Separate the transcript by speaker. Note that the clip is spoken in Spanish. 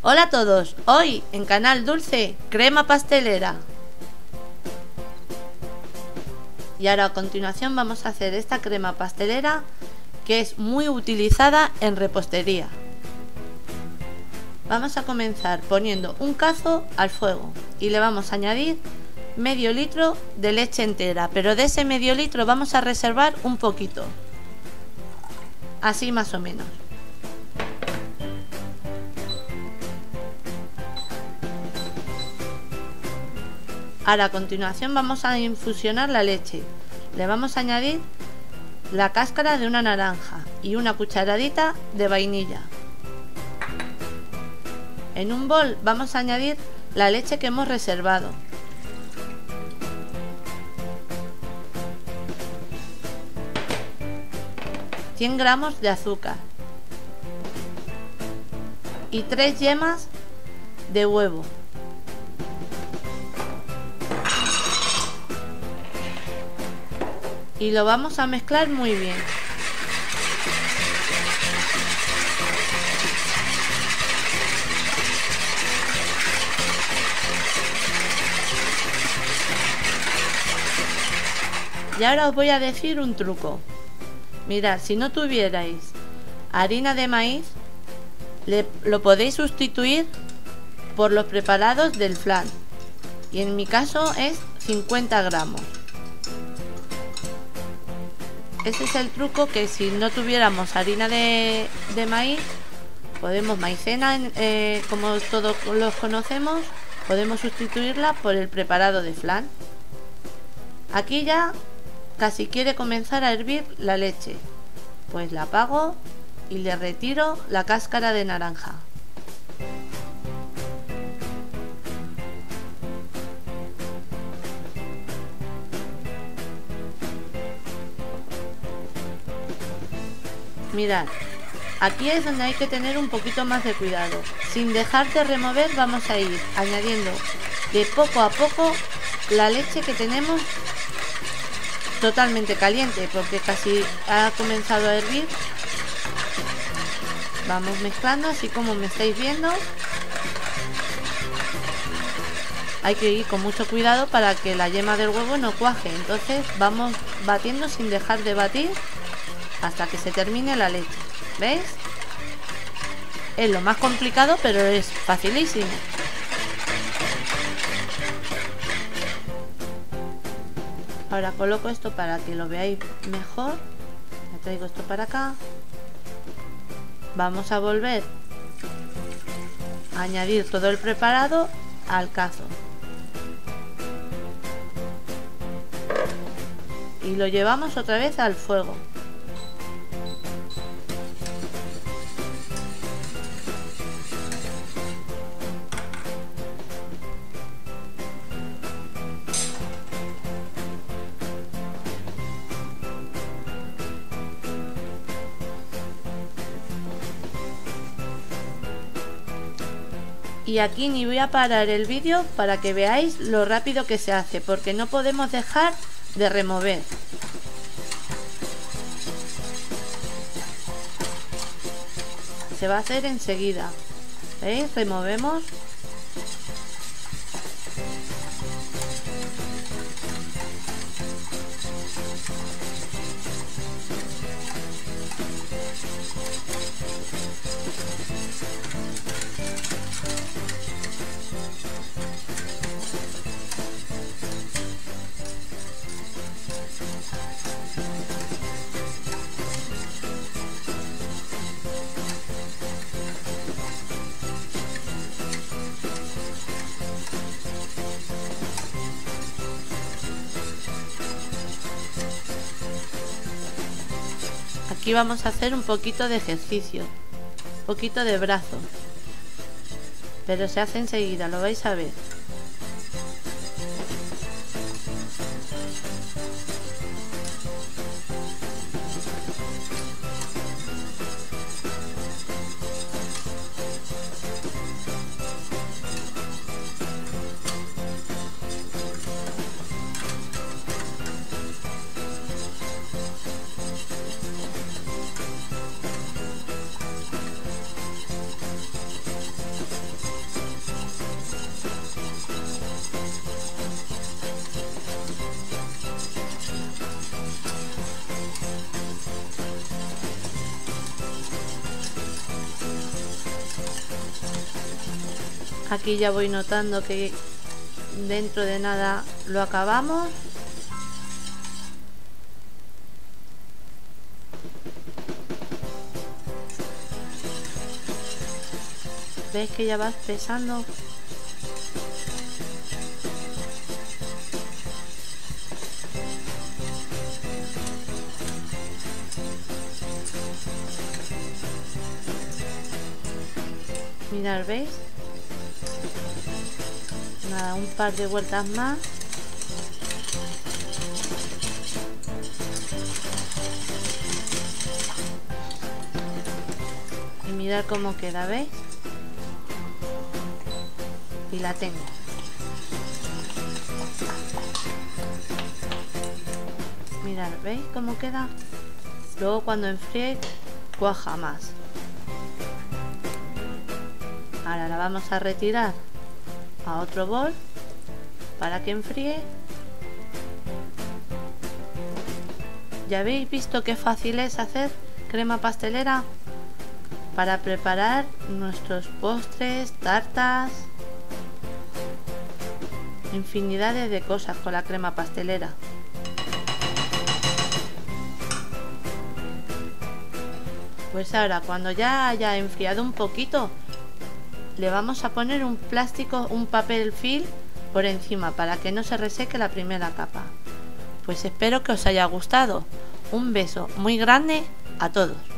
Speaker 1: Hola a todos, hoy en Canal Dulce, crema pastelera. Y ahora a continuación vamos a hacer esta crema pastelera que es muy utilizada en repostería. Vamos a comenzar poniendo un cazo al fuego y le vamos a añadir medio litro de leche entera, pero de ese medio litro vamos a reservar un poquito, así más o menos. Ahora a continuación vamos a infusionar la leche. Le vamos a añadir la cáscara de una naranja y una cucharadita de vainilla. En un bol vamos a añadir la leche que hemos reservado. ...100 gramos de azúcar y 3 yemas de huevo. Y lo vamos a mezclar muy bien. Y ahora os voy a decir un truco. Mirad, si no tuvierais harina de maíz, lo podéis sustituir por los preparados del flan. Y en mi caso es 50 gramos. Ese es el truco, que si no tuviéramos harina de maíz, podemos maicena, como todos los conocemos, podemos sustituirla por el preparado de flan. Aquí ya casi quiere comenzar a hervir la leche, pues la apago y le retiro la cáscara de naranja. Mirad, aquí es donde hay que tener un poquito más de cuidado. Sin dejar de remover vamos a ir añadiendo de poco a poco la leche que tenemos totalmente caliente, porque casi ha comenzado a hervir. Vamos mezclando así como me estáis viendo. Hay que ir con mucho cuidado para que la yema del huevo no cuaje. Entonces vamos batiendo sin dejar de batir hasta que se termine la leche. ¿Veis? Es lo más complicado, pero es facilísimo. Ahora coloco esto para que lo veáis mejor. Me traigo esto para acá. Vamos a volver a añadir todo el preparado al cazo. Y lo llevamos otra vez al fuego. Y aquí ni voy a parar el vídeo para que veáis lo rápido que se hace, porque no podemos dejar de remover. Se va a hacer enseguida. ¿Veis? Removemos. Aquí vamos a hacer un poquito de ejercicio, un poquito de brazo, pero se hace enseguida, lo vais a ver. Aquí ya voy notando que dentro de nada lo acabamos. ¿Ves que ya vas pesando? Mirad, ¿veis? Nada, un par de vueltas más. Y mirad cómo queda, ¿veis? Y la tengo. Mirad, ¿veis cómo queda? Luego cuando enfríe, cuaja más. Ahora la vamos a retirar a otro bol para que enfríe. ¿Ya habéis visto qué fácil es hacer crema pastelera? Para preparar nuestros postres, tartas, infinidades de cosas con la crema pastelera. Pues ahora, cuando ya haya enfriado un poquito, le vamos a poner un plástico, un papel film por encima para que no se reseque la primera capa. Pues espero que os haya gustado. Un beso muy grande a todos.